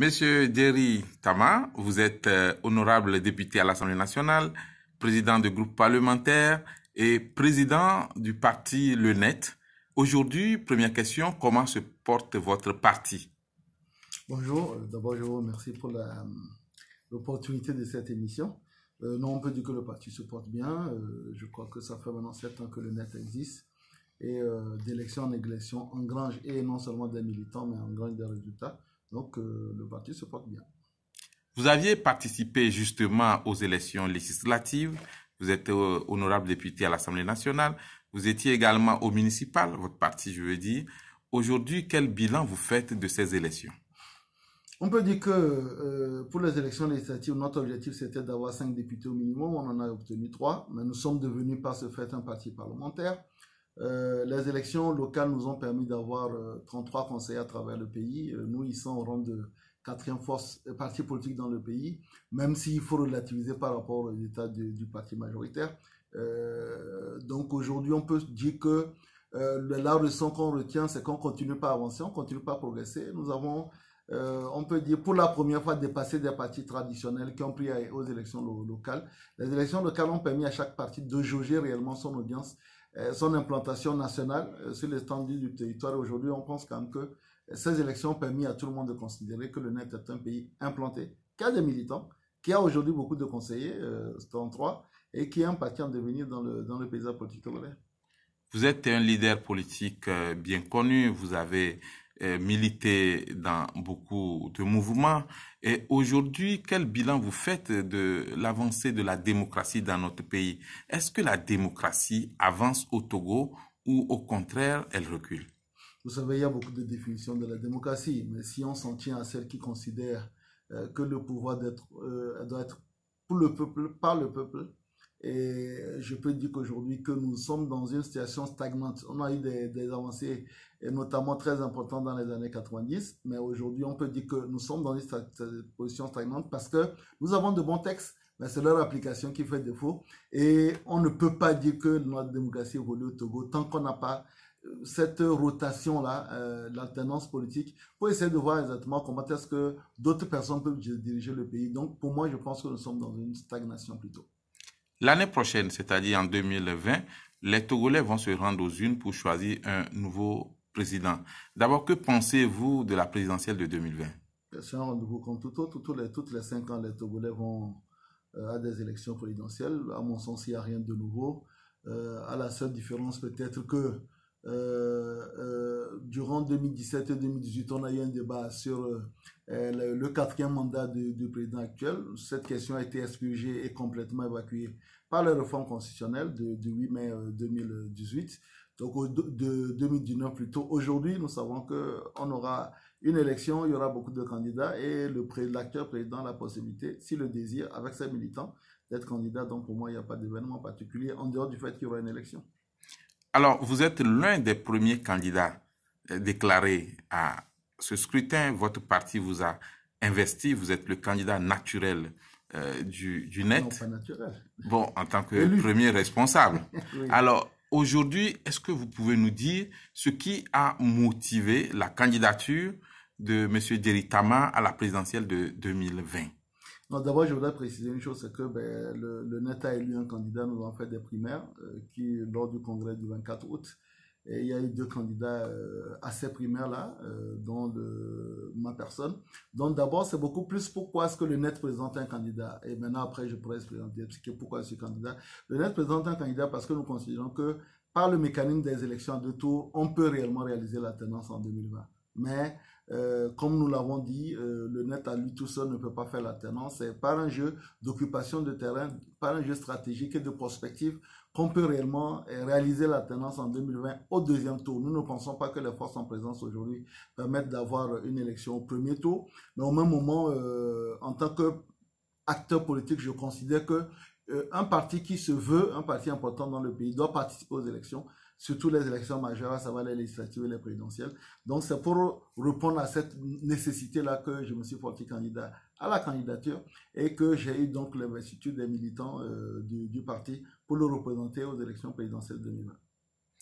Monsieur Derry Tama, vous êtes honorable député à l'Assemblée nationale, président du groupe parlementaire et président du parti Le Net. Aujourd'hui, première question, comment se porte votre parti? Bonjour, d'abord je vous remercie pour l'opportunité de cette émission. Non, on peut dire que le parti se porte bien. Je crois que ça fait maintenant 7 ans que le Net existe. Et d'élection en élection, engrange, et non seulement des militants, mais engrange des résultats. Donc le parti se porte bien. Vous aviez participé justement aux élections législatives. Vous êtes honorable député à l'Assemblée nationale. Vous étiez également au municipal, votre parti, je veux dire. Aujourd'hui, quel bilan vous faites de ces élections? On peut dire que pour les élections législatives, notre objectif c'était d'avoir 5 députés au minimum. On en a obtenu 3, mais nous sommes devenus par ce fait un parti parlementaire. Les élections locales nous ont permis d'avoir 33 conseillers à travers le pays. Nous, ils sont au rang de 4e force parti politique dans le pays, même s'il faut relativiser par rapport au résultat du parti majoritaire. Donc aujourd'hui, on peut dire que la leçon qu'on retient, c'est qu'on ne continue pas à avancer, on ne continue pas à progresser. Nous avons, on peut dire, pour la première fois, dépassé des partis traditionnels qui ont pris aux élections locales. Les élections locales ont permis à chaque parti de jauger réellement son audience, son implantation nationale sur l'étendue du territoire. Aujourd'hui, on pense quand même que ces élections ont permis à tout le monde de considérer que le Net est un pays implanté, qui a des militants, qui a aujourd'hui beaucoup de conseillers, 33, et qui est un parti en devenir dans le paysage politique togolais. Vous êtes un leader politique bien connu, vous avez milité dans beaucoup de mouvements. Et aujourd'hui, quel bilan vous faites de l'avancée de la démocratie dans notre pays? Est-ce que la démocratie avance au Togo ou au contraire, elle recule? Vous savez, il y a beaucoup de définitions de la démocratie, mais si on s'en tient à celle qui considère que le pouvoir doit être pour le peuple, par le peuple, et je peux dire qu'aujourd'hui que nous sommes dans une situation stagnante. On a eu des avancées, et notamment très importantes dans les années 90, mais aujourd'hui on peut dire que nous sommes dans une position stagnante parce que nous avons de bons textes, mais c'est leur application qui fait défaut. Et on ne peut pas dire que notre démocratie évolue au Togo tant qu'on n'a pas cette rotation-là, l'alternance politique, pour essayer de voir exactement comment est-ce que d'autres personnes peuvent diriger le pays. Donc pour moi, je pense que nous sommes dans une stagnation plutôt. L'année prochaine, c'est-à-dire en 2020, les Togolais vont se rendre aux urnes pour choisir un nouveau président. D'abord, que pensez-vous de la présidentielle de 2020? C'est un rendez-vous comme toutes les 5 ans, les Togolais vont à des élections présidentielles. À mon sens, il n'y a rien de nouveau. À la seule différence peut-être que durant 2017 et 2018, on a eu un débat sur le 4e mandat du président actuel. Cette question a été expurgée et complètement évacuée par la réforme constitutionnelle du 8 mai 2018. Donc de 2019 plutôt. Aujourd'hui, nous savons qu'on aura une élection, il y aura beaucoup de candidats et l'actuel président a la possibilité, s'il le désire, avec ses militants, d'être candidat. Donc pour moi, il n'y a pas d'événement particulier en dehors du fait qu'il y aura une élection. Alors, vous êtes l'un des premiers candidats déclarés à ce scrutin. Votre parti vous a investi. Vous êtes le candidat naturel du Net. Non, pas naturel. Bon, en tant que premier responsable. Oui. Alors, aujourd'hui, est-ce que vous pouvez nous dire ce qui a motivé la candidature de M. Derry Tama à la présidentielle de 2020? D'abord, je voudrais préciser une chose, c'est que le Net a élu un candidat. Nous avons fait des primaires lors du congrès du 24 août. Et il y a eu 2 candidats à ces primaires-là, dont ma personne. Donc d'abord, c'est beaucoup plus pourquoi est-ce que le Net présente un candidat. Et maintenant, après, je pourrais expliquer pourquoi je suis candidat. Le Net présente un candidat parce que nous considérons que par le mécanisme des élections à 2 tours, on peut réellement réaliser la tendance en 2020. Mais comme nous l'avons dit, le Net à lui tout seul ne peut pas faire l'alternance. C'est par un jeu d'occupation de terrain, par un jeu stratégique et de prospective qu'on peut réellement réaliser l'alternance en 2020 au 2e tour. Nous ne pensons pas que les forces en présence aujourd'hui permettent d'avoir une élection au 1er tour. Mais au même moment, en tant qu'acteur politique, je considère que un parti qui se veut un parti important dans le pays doit participer aux élections, surtout les élections majeures, à savoir les législatives et les présidentielles. Donc c'est pour répondre à cette nécessité-là que je me suis porté candidat à la candidature et que j'ai eu donc l'investiture des militants du parti pour le représenter aux élections présidentielles 2020.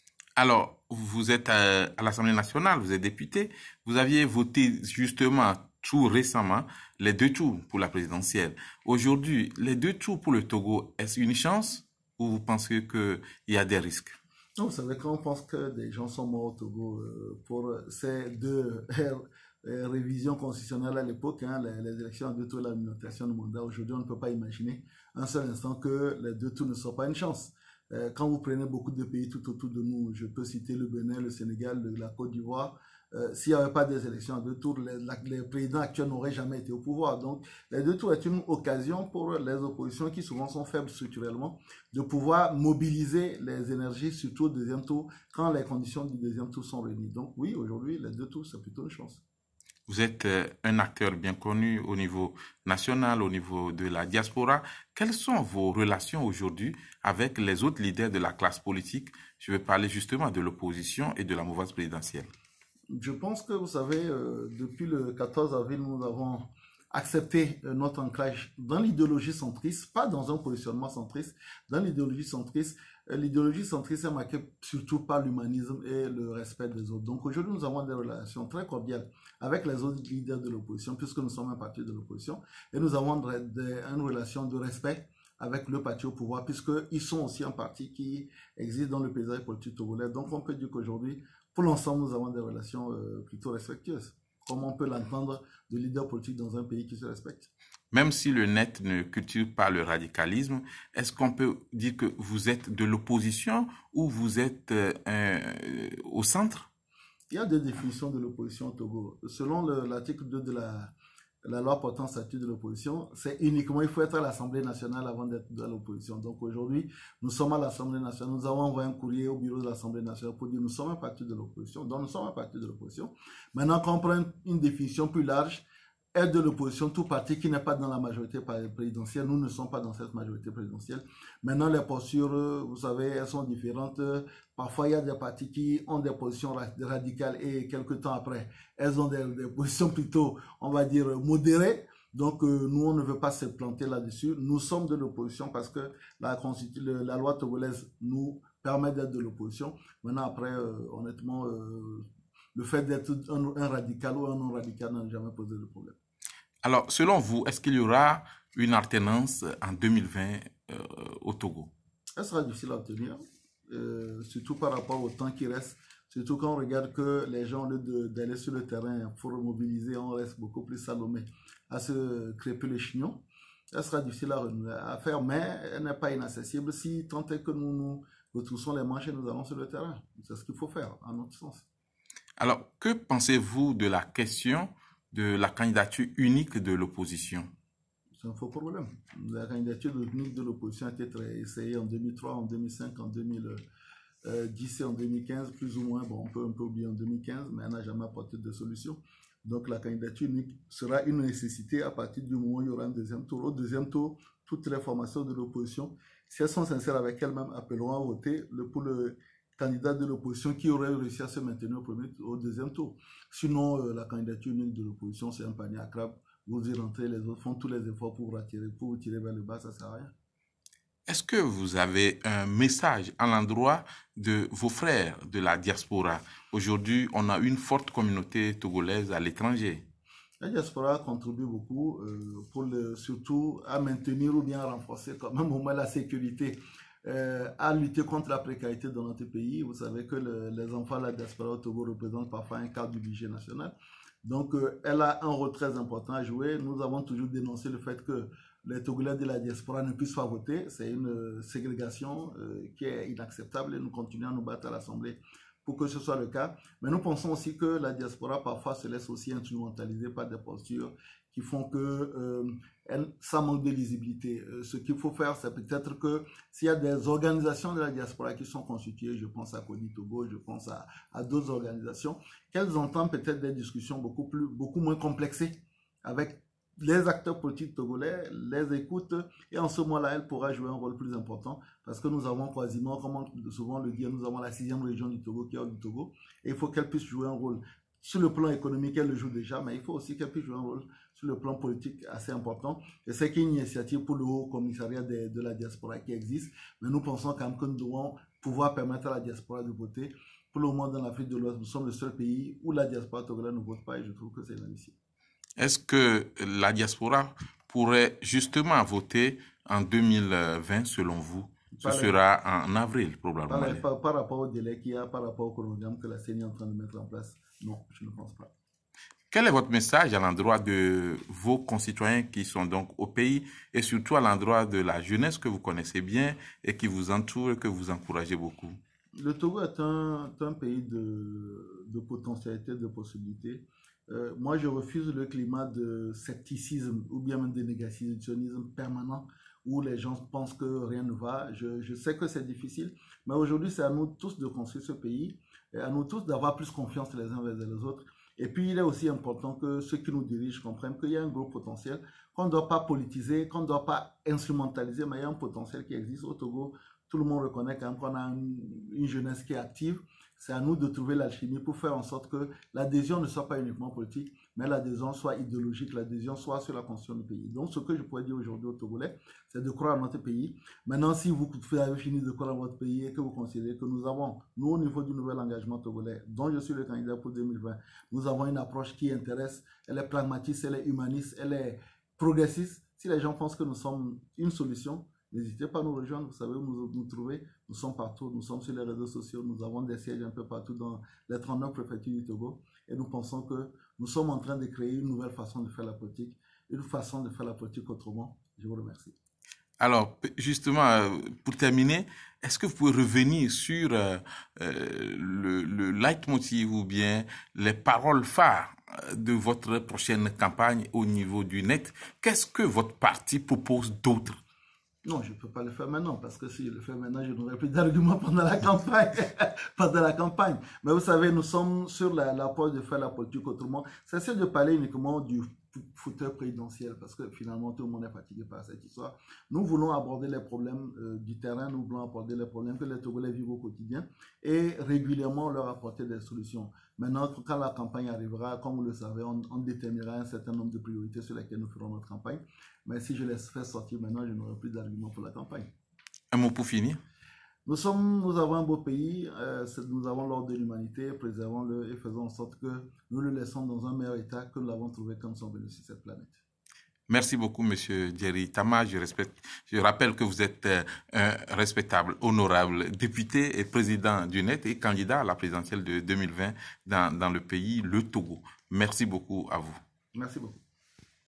Alors, vous êtes à l'Assemblée nationale, vous êtes député, vous aviez voté justement tout récemment les deux tours pour la présidentielle. Aujourd'hui, les deux tours pour le Togo, est-ce une chance ou vous pensez qu'il y a des risques? Non, vous savez, quand on pense que des gens sont morts au Togo pour ces deux révisions constitutionnelles à l'époque, hein, les élections à deux tours et la limitation de mandat, aujourd'hui, on ne peut pas imaginer un seul instant que les deux tours ne soient pas une chance. Quand vous prenez beaucoup de pays tout autour de nous, je peux citer le Bénin, le Sénégal, la Côte d'Ivoire, s'il n'y avait pas des élections à deux tours, les présidents actuels n'auraient jamais été au pouvoir. Donc, les deux tours est une occasion pour les oppositions qui souvent sont faibles structurellement de pouvoir mobiliser les énergies, surtout au deuxième tour, quand les conditions du deuxième tour sont réunies. Donc oui, aujourd'hui, les deux tours, c'est plutôt une chance. Vous êtes un acteur bien connu au niveau national, au niveau de la diaspora. Quelles sont vos relations aujourd'hui avec les autres leaders de la classe politique? Je vais parler justement de l'opposition et de la mouvance présidentielle. Je pense que, vous savez, depuis le 14 avril, nous avons accepté notre ancrage dans l'idéologie centriste, pas dans un positionnement centriste, dans l'idéologie centriste. L'idéologie centriste est marquée surtout par l'humanisme et le respect des autres. Donc aujourd'hui, nous avons des relations très cordiales avec les autres leaders de l'opposition, puisque nous sommes un parti de l'opposition, et nous avons une relation de respect avec le parti au pouvoir, puisqu'ils sont aussi un parti qui existe dans le paysage politique togolais. Donc on peut dire qu'aujourd'hui, pour l'ensemble, nous avons des relations plutôt respectueuses. Comment on peut l'entendre de leader politique dans un pays qui se respecte? Même si le net ne cultive pas le radicalisme, est-ce qu'on peut dire que vous êtes de l'opposition ou vous êtes au centre? Il y a deux définitions de l'opposition au Togo. Selon l'article 2 de la loi portant statut de l'opposition, c'est uniquement, il faut être à l'Assemblée nationale avant d'être de l'opposition. Donc aujourd'hui, nous sommes à l'Assemblée nationale, nous avons envoyé un courrier au bureau de l'Assemblée nationale pour dire nous sommes un parti de l'opposition. Donc nous sommes un parti de l'opposition. Maintenant, quand on prend une définition plus large, est de l'opposition, tout parti qui n'est pas dans la majorité présidentielle. Nous ne sommes pas dans cette majorité présidentielle. Maintenant, les postures, vous savez, elles sont différentes. Parfois, il y a des partis qui ont des positions radicales et quelques temps après, elles ont des positions plutôt, on va dire, modérées. Donc, nous, on ne veut pas se planter là-dessus. Nous sommes de l'opposition parce que la loi togolaise nous permet d'être de l'opposition. Maintenant, après, honnêtement, le fait d'être un radical ou un non-radical n'a jamais posé de problème. Alors, selon vous, est-ce qu'il y aura une alternance en 2020 au Togo? Elle sera difficile à obtenir, surtout par rapport au temps qui reste. Surtout quand on regarde que les gens, au lieu d'aller sur le terrain pour mobiliser, on reste beaucoup plus salomé à se crêper le chignon. Elle sera difficile à faire, mais elle n'est pas inaccessible si tant est que nous retroussons les manches et nous allons sur le terrain. C'est ce qu'il faut faire, à notre sens. Alors, que pensez-vous de la question de la candidature unique de l'opposition? C'est un faux problème. La candidature unique de l'opposition a été essayée en 2003, en 2005, en 2010 et en 2015, plus ou moins. Bon, on peut un peu oublier en 2015, mais elle n'a jamais apporté de solution. Donc la candidature unique sera une nécessité à partir du moment où il y aura un deuxième tour. Au deuxième tour, toutes les formations de l'opposition, si elles sont sincères avec elles-mêmes, appelleront à voter pour le candidat de l'opposition qui aurait réussi à se maintenir au deuxième tour. Sinon, la candidature unique de l'opposition, c'est un panier à crabe. Vous y rentrez, les autres font tous les efforts pour vous tirer vers le bas, ça ne sert à rien. Est-ce que vous avez un message à l'endroit de vos frères de la diaspora? Aujourd'hui, on a une forte communauté togolaise à l'étranger. La diaspora contribue beaucoup, surtout à maintenir ou bien à renforcer quand même au moins la sécurité. À lutter contre la précarité dans notre pays. Vous savez que les enfants de la diaspora au Togo représentent parfois un quart du budget national. Donc, elle a un rôle très important à jouer. Nous avons toujours dénoncé le fait que les Togolais de la diaspora ne puissent pas voter. C'est une ségrégation qui est inacceptable et nous continuons à nous battre à l'Assemblée pour que ce soit le cas. Mais nous pensons aussi que la diaspora parfois se laisse aussi instrumentaliser par des postures qui font que ça manque de lisibilité. Ce qu'il faut faire, c'est peut-être que s'il y a des organisations de la diaspora qui sont constituées, je pense à Koni Togo, je pense à d'autres organisations, qu'elles entendent peut-être des discussions beaucoup moins complexées avec les acteurs politiques togolais, les écoutent, et en ce moment-là, elle pourra jouer un rôle plus important, parce que nous avons quasiment, comme on souvent le dit, nous avons la 6e région du Togo qui est hors du Togo, et il faut qu'elle puisse jouer un rôle. Sur le plan économique, elle le joue déjà, mais il faut aussi qu'elle puisse jouer un rôle sur le plan politique assez important. Et c'est qu'il y a une initiative pour le Haut Commissariat de la diaspora qui existe, mais nous pensons quand même que nous devons pouvoir permettre à la diaspora de voter. Pour le moment, dans l'Afrique de l'Ouest, nous sommes le seul pays où la diaspora togolaise ne vote pas, et je trouve que c'est inadmissible. Est-ce que la diaspora pourrait justement voter en 2020 selon vous? Ce sera en avril, probablement. Par rapport au délai qu'il y a, par rapport au chronogramme que la CENI est en train de mettre en place, non, je ne pense pas. Quel est votre message à l'endroit de vos concitoyens qui sont donc au pays et surtout à l'endroit de la jeunesse que vous connaissez bien et qui vous entoure et que vous encouragez beaucoup? Le Togo est un pays de potentialité, de possibilités. Moi, je refuse le climat de scepticisme ou bien même de négationnisme permanent où les gens pensent que rien ne va. Je sais que c'est difficile, mais aujourd'hui, c'est à nous tous de construire ce pays, et à nous tous d'avoir plus confiance les uns vers les autres. Et puis, il est aussi important que ceux qui nous dirigent comprennent qu'il y a un gros potentiel, qu'on ne doit pas politiser, qu'on ne doit pas instrumentaliser, mais il y a un potentiel qui existe au Togo. Tout le monde reconnaît quand même qu'on a une jeunesse qui est active. C'est à nous de trouver l'alchimie pour faire en sorte que l'adhésion ne soit pas uniquement politique, mais l'adhésion soit idéologique, l'adhésion soit sur la construction du pays. Donc, ce que je pourrais dire aujourd'hui aux Togolais, c'est de croire à notre pays. Maintenant, si vous avez fini de croire à votre pays et que vous considérez que nous avons, nous, au niveau du nouvel engagement togolais, dont je suis le candidat pour 2020, nous avons une approche qui intéresse, elle est pragmatiste, elle est humaniste, elle est progressiste. Si les gens pensent que nous sommes une solution, n'hésitez pas à nous rejoindre, vous savez où nous trouver. Nous sommes partout, nous sommes sur les réseaux sociaux, nous avons des sièges un peu partout dans les 39 préfectures du Togo. Et nous pensons que nous sommes en train de créer une nouvelle façon de faire la politique, une façon de faire la politique autrement. Je vous remercie. Alors, justement, pour terminer, est-ce que vous pouvez revenir sur le leitmotiv ou bien les paroles phares de votre prochaine campagne au niveau du net? Qu'est-ce que votre parti propose d'autre? Non, je ne peux pas le faire maintenant, parce que si je le fais maintenant, je n'aurai plus d'arguments pendant la campagne. Pendant la campagne. Mais vous savez, nous sommes sur l'approche de faire la politique autrement. C'est de parler uniquement du fauteuil présidentiel, parce que finalement, tout le monde est fatigué par cette histoire. Nous voulons aborder les problèmes du terrain, nous voulons aborder les problèmes que les Togolais vivent au quotidien et régulièrement leur apporter des solutions. Maintenant, quand la campagne arrivera, comme vous le savez, on déterminera un certain nombre de priorités sur lesquelles nous ferons notre campagne. Mais si je les fais sortir maintenant, je n'aurai plus d'arguments pour la campagne. Un mot pour finir. Nous avons un beau pays, nous avons l'ordre de l'humanité, préservons-le et faisons en sorte que nous le laissons dans un meilleur état que nous l'avons trouvé quand nous sommes venus sur cette planète. Merci beaucoup, Monsieur Jerry Tama. Je rappelle que vous êtes un respectable, honorable député et président du NET et candidat à la présidentielle de 2020 dans le pays, le Togo. Merci beaucoup à vous. Merci beaucoup.